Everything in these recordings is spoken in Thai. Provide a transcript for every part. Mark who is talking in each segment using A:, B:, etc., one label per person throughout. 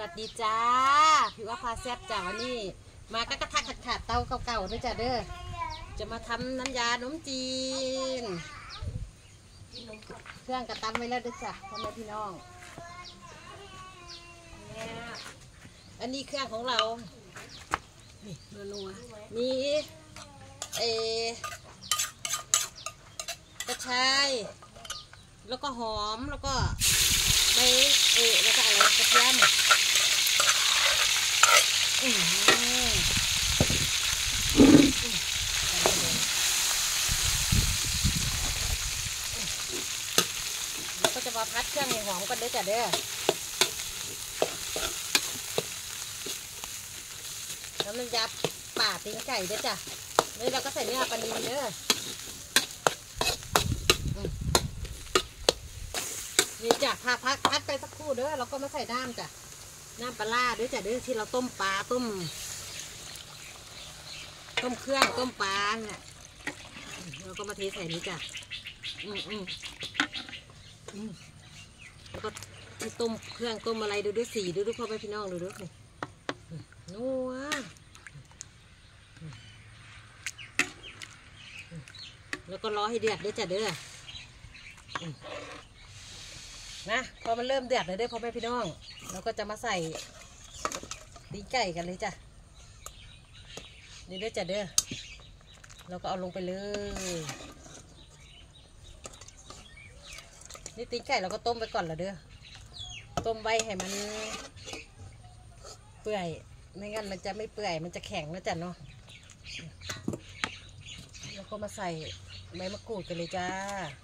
A: วัสดีจ้าพี่ว่าพาแซ่บจ้าวันนี้มากระทะขาดเตาเก่าๆด้วยจ้าเด้อจะมาทำน้ำยาขนมจีนเครื่องกระตำไว้แล้วด้วยจ้ะพ่อแม่พี่น้องอันนี้เครื่องของเรานี่นัวๆมีกระชายแล้วก็หอมแล้วก็ใบแล้วก็อะไรกระเทียมแล้วก็จะมาพัดเครื่องให้หอมกันด้วยจ้ะเด้อแล้วน้ำยาป่าตีนไก่ด้วยจ้ะแล้วเราก็ใส่เนื้อปลานิลเด้อนี่จ้ะพาพัดไปสักครู่เด้อเราก็มาใส่น้ำจ้ะน้ำปลาด้วยจ้ะเด้อที่เราต้มปลาต้มเครื่องต้มปลาเนี่ยเราก็มาเทใส่นี้จ้ะแล้วก็ที่ต้มเครื่องต้มอะไรดูสีดูพ่อแม่พี่น้องดูนัวแล้วก็รอให้เดือดด้วยจ้ะเด้อนะพอมันเริ่มเดือดเลยเด้อพ่อแม่พี่น้องเราก็จะมาใส่ตีนไก่กันเลยจ้ะนี่เด้อจ้ะเด้อเราก็เอาลงไปเลยนี่ตีนไก่เราก็ต้มไปก่อนละเด้อต้มไว้ให้มันเปื่อยไม่งั้นมันจะไม่เปื่อยมันจะแข็งนะจ้ะเนาะแล้วก็มาใส่ใบมะกรูดกันเลยจ้า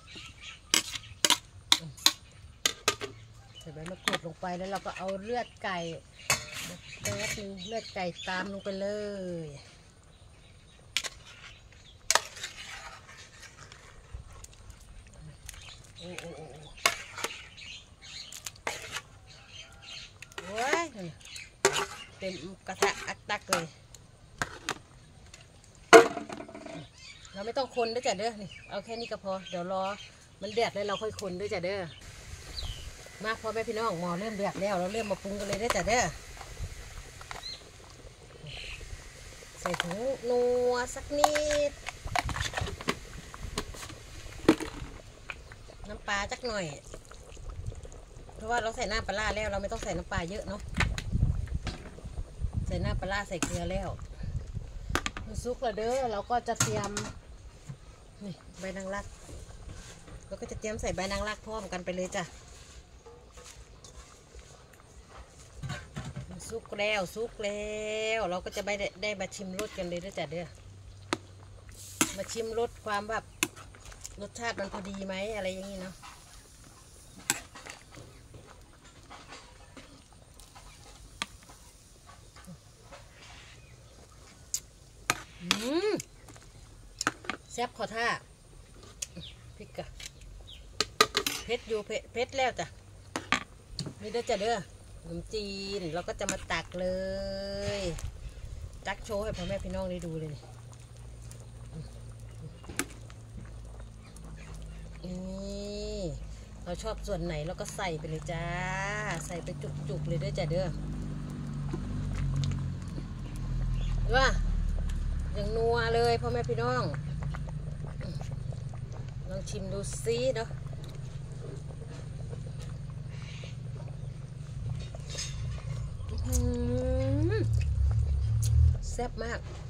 A: ใส่ใบมะกรูดลงไปแล้วเราก็เอาเลือดไก่เลือดไก่ตามลงไปเลยโอ้ยเต็มกระทะอักตักเลยเราไม่ต้องคนด้วยจ้ะเด้อนี่เอาแค่นี้ก็พอเดี๋ยวรอมันเดือดแล้วเราค่อยคนด้วยจ้ะเด้อมาพอแม่พี่น้องหม้อเริ่มเดือดแล้วเราเริ่มมาปรุงกันเลยด้วยจ้ะเด้อใส่ผงนัวสักนิดน้ำปลาจักหน่อยเพราะว่าเราใส่น้ำปลาแล้วเราไม่ต้องใส่น้ำปลาเยอะเนาะใส่น้ำปลาใส่เกลือแล้วซุกแล้วเด้อเราก็จะเตรียมนี่ใบนางรักเราก็จะเตรียมใส่ใบนางรักพร้อมกันไปเลยจ้ะซุกแล้วเราก็จะได้มาชิมรสกันเลยด้วยจ้ะเด้อมาชิมรสความแบบรสชาติมันพอดีไหมอะไรอย่างนี้เนาะแซ่บขอท่าพริกกะเผ็ดอยู่เผ็ดแล้วจ้ะนี่เด้อจ้ะเด้อขนมจีนเราก็จะมาตักเลยตักโชว์ให้พ่อแม่พี่น้องได้ดูเลยนี่เราชอบส่วนไหนเราก็ใส่ไปเลยจ้าใส่ไปจุกๆเลยเด้อจ้ะเด้อว่าอย่างนัวเลยพ่อแม่พี่น้องลองชิมดูซิเนาะแซ่บมาก